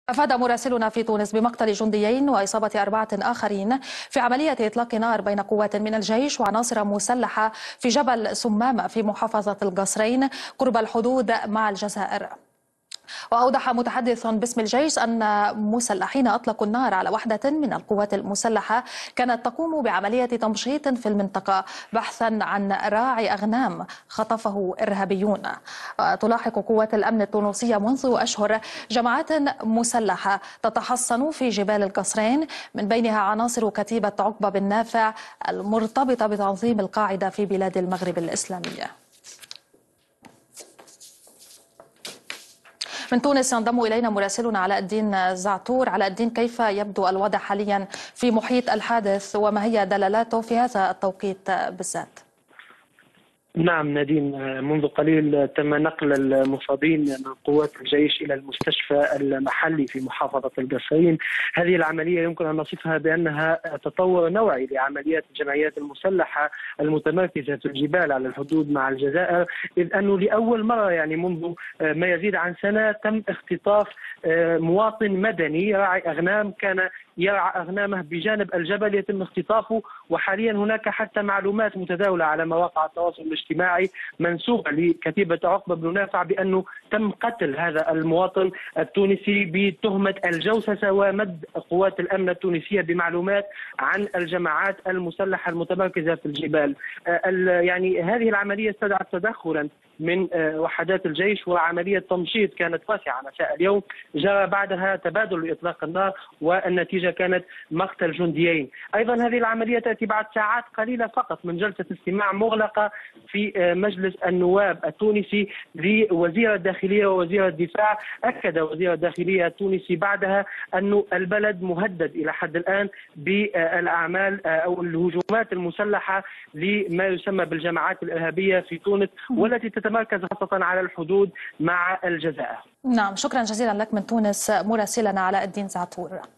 أفاد مراسلنا في تونس بمقتل جنديين وإصابة 4 آخرين في عملية إطلاق نار بين قوات من الجيش وعناصر مسلحة في جبل سمامة في محافظة القصرين قرب الحدود مع الجزائر. وأوضح متحدث باسم الجيش أن مسلحين أطلقوا النار على وحدة من القوات المسلحة كانت تقوم بعملية تمشيط في المنطقة بحثا عن راعي أغنام خطفه إرهابيون. تلاحق قوات الأمن التونسية منذ أشهر جماعات مسلحة تتحصن في جبال القصرين، من بينها عناصر كتيبة عقبة بن نافع المرتبطة بتنظيم القاعدة في بلاد المغرب الإسلامية. من تونس ينضم إلينا مراسلنا علاء الدين زعتور. علاء الدين، كيف يبدو الوضع حاليا في محيط الحادث وما هي دلالته في هذا التوقيت بالذات؟ نعم نادين، منذ قليل تم نقل المصابين من قوات الجيش إلى المستشفى المحلي في محافظة القصرين. هذه العملية يمكن أن نصفها بأنها تطور نوعي لعمليات الجمعيات المسلحة المتمركزة في الجبال على الحدود مع الجزائر، إذ أنه لأول مرة منذ ما يزيد عن سنة تم اختطاف مواطن مدني راعي أغنام، كان يرعى أغنامه بجانب الجبل يتم اختطافه. وحاليا هناك حتى معلومات متداولة على مواقع التواصل الاجتماعي منسوبة لكتيبة عقبة بن نافع بأنه تم قتل هذا المواطن التونسي بتهمة الجوسسة ومد قوات الأمن التونسية بمعلومات عن الجماعات المسلحة المتمركزة في الجبال. هذه العملية استدعت تدخلا من وحدات الجيش، وعملية تمشيط كانت واسعة مساء اليوم، جرى بعدها تبادل لإطلاق النار والنتيجة كانت مقتل جنديين. أيضا هذه العملية تأتي بعد ساعات قليلة فقط من جلسة استماع مغلقة في مجلس النواب التونسي لوزير الداخلية ووزير الدفاع. أكد وزير الداخلية التونسي بعدها أن البلد مهدد إلى حد الآن بالأعمال أو الهجومات المسلحة لما يسمى بالجماعات الإرهابية في تونس، والتي تتمركز خاصة على الحدود مع الجزائر. نعم، شكرا جزيلا لك من تونس مراسلنا علاء الدين زعتور.